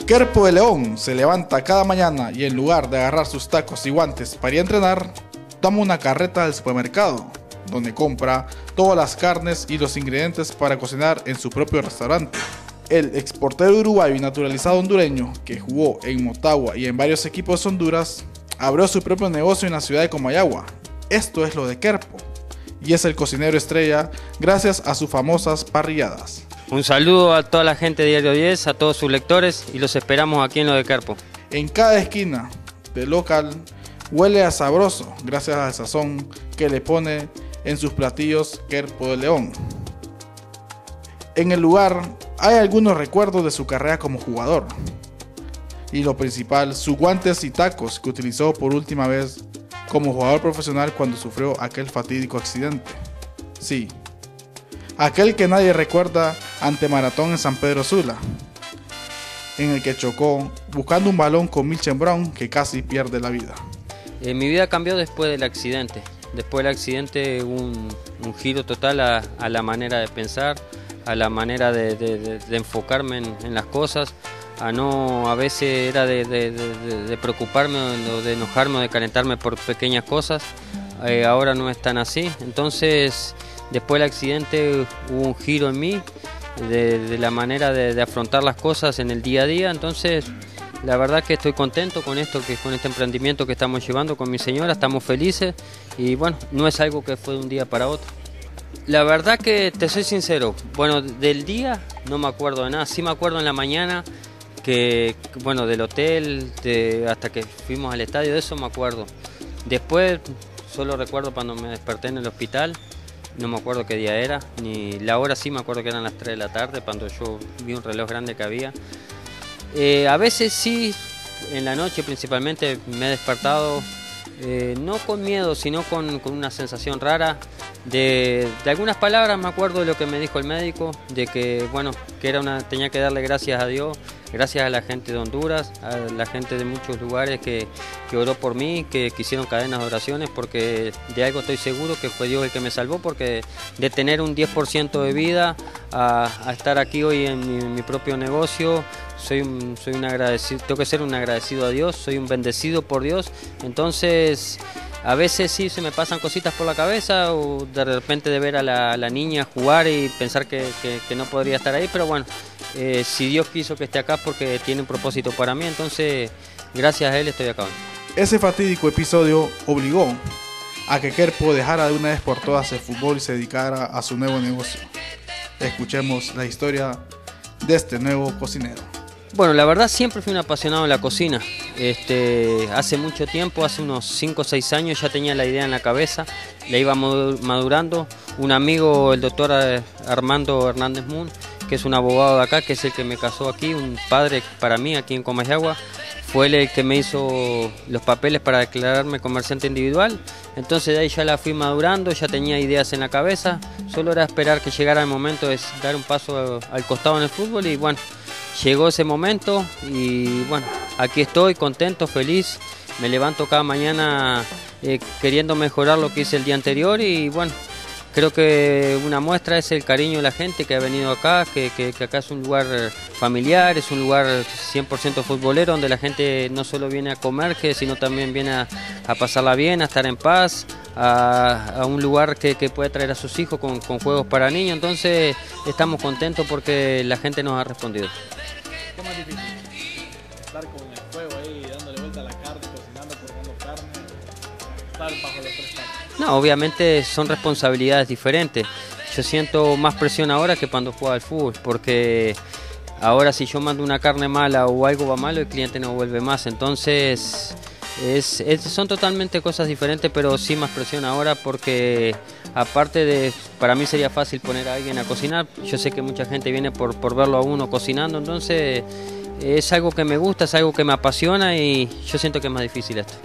Querpo de León se levanta cada mañana y en lugar de agarrar sus tacos y guantes para ir a entrenar, toma una carreta del supermercado, donde compra todas las carnes y los ingredientes para cocinar en su propio restaurante. El exportero uruguayo y naturalizado hondureño, que jugó en Motagua y en varios equipos de Honduras, abrió su propio negocio en la ciudad de Comayagua. Esto es lo de Querpo, y es el cocinero estrella gracias a sus famosas parrilladas. Un saludo a toda la gente de Diario 10, a todos sus lectores, y los esperamos aquí en lo de Querpo. En cada esquina del local huele a sabroso gracias al sazón que le pone en sus platillos Querpo de León. En el lugar hay algunos recuerdos de su carrera como jugador, y lo principal, sus guantes y tacos que utilizó por última vez como jugador profesional cuando sufrió aquel fatídico accidente. Sí, aquel que nadie recuerda ante Maratón en San Pedro Sula, en el que chocó buscando un balón con Milchen Brown, que casi pierde la vida. Mi vida cambió después del accidente. Después del accidente hubo un giro total a la manera de pensar, a la manera de enfocarme en las cosas. A veces era de preocuparme o de enojarme o de calentarme por pequeñas cosas. Ahora no es tan así. Entonces, después del accidente hubo un giro en mí, de la manera de afrontar las cosas en el día a día. Entonces, la verdad que estoy contento con esto, con este emprendimiento que estamos llevando con mi señora. Estamos felices y bueno, no es algo que fue de un día para otro. La verdad que te soy sincero, bueno, del día no me acuerdo de nada. Sí me acuerdo en la mañana que bueno, del hotel, hasta que fuimos al estadio, de eso me acuerdo. Después solo recuerdo cuando me desperté en el hospital. No me acuerdo qué día era, ni la hora. Sí me acuerdo que eran las 3 de la tarde, cuando yo vi un reloj grande que había. A veces sí, en la noche principalmente me he despertado, no con miedo, sino con una sensación rara de algunas palabras. Me acuerdo de lo que me dijo el médico, de que bueno, que tenía que darle gracias a Dios, gracias a la gente de Honduras, a la gente de muchos lugares que oró por mí, que hicieron cadenas de oraciones, porque de algo estoy seguro, que fue Dios el que me salvó, porque de tener un 10% de vida a estar aquí hoy en mi propio negocio, soy un agradecido, tengo que ser un agradecido a Dios, soy un bendecido por Dios. Entonces, a veces sí se me pasan cositas por la cabeza, o de repente de ver a la niña jugar y pensar que no podría estar ahí, pero bueno, si Dios quiso que esté acá porque tiene un propósito para mí, entonces gracias a Él estoy acá hoy. Ese fatídico episodio obligó a que Querpo dejara de una vez por todas el fútbol y se dedicara a su nuevo negocio. Escuchemos la historia de este nuevo cocinero. Bueno, la verdad siempre fui un apasionado de la cocina. Hace mucho tiempo, hace unos 5 o 6 años ya tenía la idea en la cabeza, la iba madurando. Un amigo, el doctor Armando Hernández Moon, que es un abogado de acá, que es el que me casó aquí, un padre para mí aquí en Comayagua, fue él el que me hizo los papeles para declararme comerciante individual. Entonces de ahí ya la fui madurando, ya tenía ideas en la cabeza, solo era esperar que llegara el momento de dar un paso al costado en el fútbol y bueno, llegó ese momento y bueno, aquí estoy contento, feliz, me levanto cada mañana queriendo mejorar lo que hice el día anterior y bueno, creo que una muestra es el cariño de la gente que ha venido acá, que acá es un lugar familiar, es un lugar 100% futbolero, donde la gente no solo viene a comer, sino también viene a pasarla bien, a estar en paz, a un lugar que puede traer a sus hijos con juegos para niños. Entonces estamos contentos porque la gente nos ha respondido. ¿Qué más difícil? Estar con el fuego ahí, dándole vuelta a la carne, cocinando, cortando carne, estar bajo los 3 palos. No, obviamente son responsabilidades diferentes. Yo siento más presión ahora que cuando jugaba al fútbol, porque ahora si yo mando una carne mala o algo va malo, el cliente no vuelve más. Entonces son totalmente cosas diferentes, pero sí más presión ahora porque aparte para mí sería fácil poner a alguien a cocinar. Yo sé que mucha gente viene por verlo a uno cocinando, entonces es algo que me gusta, es algo que me apasiona y yo siento que es más difícil esto.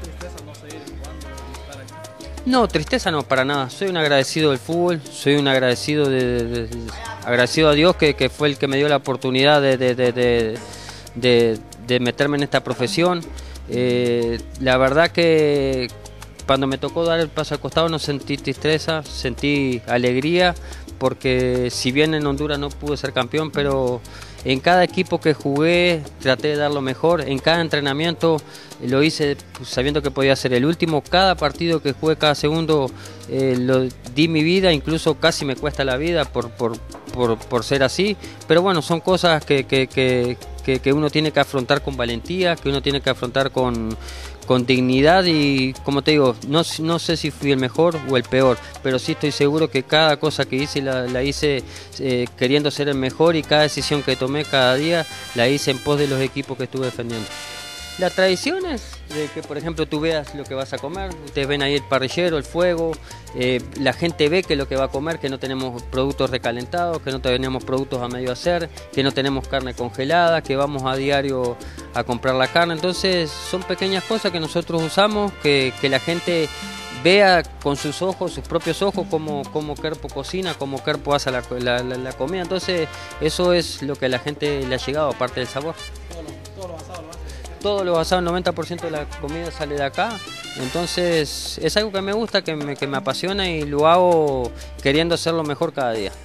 No, tristeza no, para nada. Soy un agradecido del fútbol, soy un agradecido agradecido a Dios que fue el que me dio la oportunidad de meterme en esta profesión. La verdad que cuando me tocó dar el paso al costado no sentí tristeza, sentí alegría, porque si bien en Honduras no pude ser campeón, pero En cada equipo que jugué traté de dar lo mejor, en cada entrenamiento lo hice sabiendo que podía ser el último, cada partido que jugué, cada segundo di mi vida, incluso casi me cuesta la vida por ser así, pero bueno, son cosas que uno tiene que afrontar con valentía, que uno tiene que afrontar con dignidad y, como te digo, no sé si fui el mejor o el peor, pero sí estoy seguro que cada cosa que hice la hice queriendo ser el mejor, y cada decisión que tomé cada día la hice en pos de los equipos que estuve defendiendo. Las tradiciones de que, por ejemplo, tú veas lo que vas a comer, ustedes ven ahí el parrillero, el fuego, la gente ve que lo que va a comer, que no tenemos productos recalentados, que no tenemos productos a medio hacer, que no tenemos carne congelada, que vamos a diario a comprar la carne. Entonces son pequeñas cosas que nosotros usamos, que la gente vea con sus ojos, sus propios ojos, cómo Kerpo cocina, cómo Kerpo hace la comida. Entonces eso es lo que a la gente le ha llegado, aparte del sabor. Todos los asados, el 90% de la comida sale de acá, entonces es algo que me gusta, que me apasiona, y lo hago queriendo hacerlo mejor cada día.